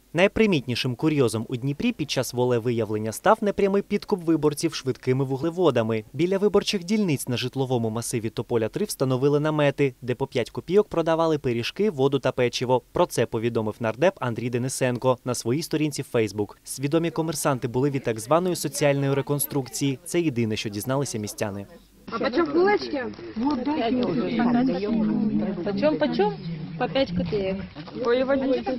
Найпримітнішим курйозом у Дніпрі під час волевиявлення став непрямий підкуп виборців швидкими вуглеводами. Біля виборчих дільниць на житловому масиві Тополя-3 встановили намети, де по 5 копійок продавали пиріжки, воду та печиво. Про це повідомив нардеп Андрій Денисенко на своїй сторінці в Facebook. Свідомі комерсанти були від так званої соціальної реконструкції. Це єдине, що дізналися містяни. А почем булочки? Вот дайте уже. Почем? По 5 копеек. Ой, водичка.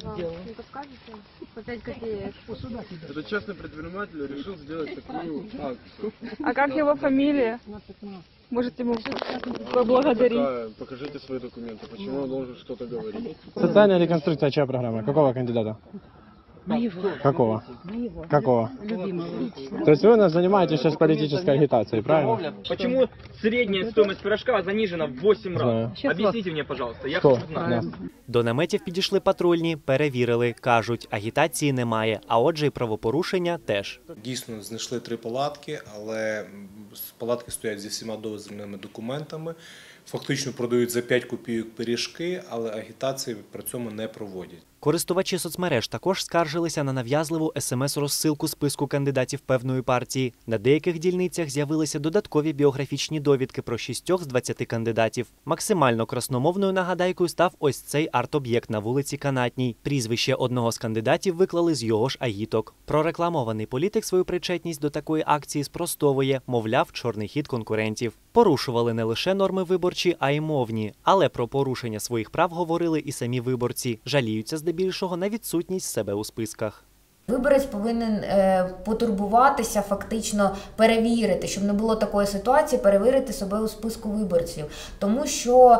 По 5 копеек. Этот частный предприниматель решил сделать такую акцию. А как его фамилия? Можете ему поблагодарить. Покажите свои документы. Почему он должен что-то говорить? Социальная реконструкция, чья программа? Какого кандидата? Моего. Какого? Моего. Какого? Любимого. То есть вы у нас занимаетесь сейчас политической агитацией, правильно? Почему средняя стоимость пирожка занижена в 8 Знаю. раз? Объясните мне, пожалуйста. Я Кто? хочу знать. Да. До наметів підійшли патрульні, перевірили. Кажуть, агітації немає, а отже і правопорушення теж. Дійсно, знайшли 3 палатки, але палатки стоять зі всіма дозвільними документами. Фактично продають за 5 копійок пиріжки, але агітації при цьому не проводять. Користувачі соцмереж також скаржилися на нав'язливу смс-розсилку списку кандидатів певної партії. На деяких дільницях з'явилися додаткові біографічні довідки про 6 з 20 кандидатів. Максимально красномовною нагадайкою став ось цей арт-об'єкт на вулиці Канатній. Прізвище одного з кандидатів виклали з його ж агіток. Прорекламований політик свою причетність до такої акції спростовує, мовляв, чорний хід конкурентів. Порушували не лише норми виборчі, а й мовні. Але про порушення своїх прав говорили і самі виборці. Жаліються здебільшого на відсутність себе у списках. Виборець повинен потурбуватися, фактично перевірити, щоб не було такої ситуації, перевірити себе у списку виборців. Тому що,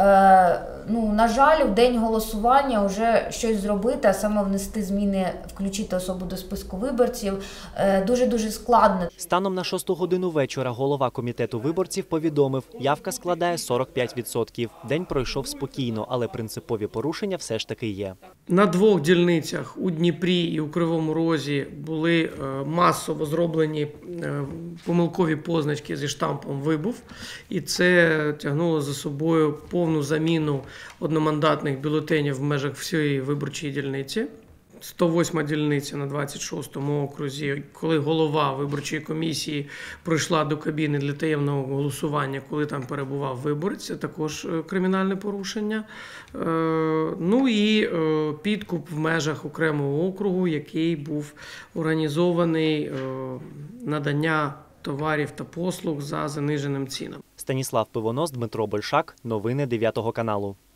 на жаль, в день голосування вже щось зробити, а саме внести зміни, включити особу до списку виборців, дуже-дуже складно. Станом на 6 годину вечора голова комітету виборців повідомив, явка складає 45%. День пройшов спокійно, але принципові порушення все ж таки є. На 2 дільницях у Дніпрі і у Кривому Розі були масово зроблені помилкові позначки зі штампом «Вибув», і це тягнуло за собою повну заміну одномандатних бюлетенів в межах всієї виборчої дільниці. 108 дільниця на 26-му окрузі, коли голова виборчої комісії прийшла до кабіни для таємного голосування, коли там перебував виборець, це також кримінальне порушення. Ну і підкуп в межах окремого округу, який був організований надання товарів та послуг за заниженим цінам. Станіслав Пивонос, Дмитро Большак. Новини 9 каналу.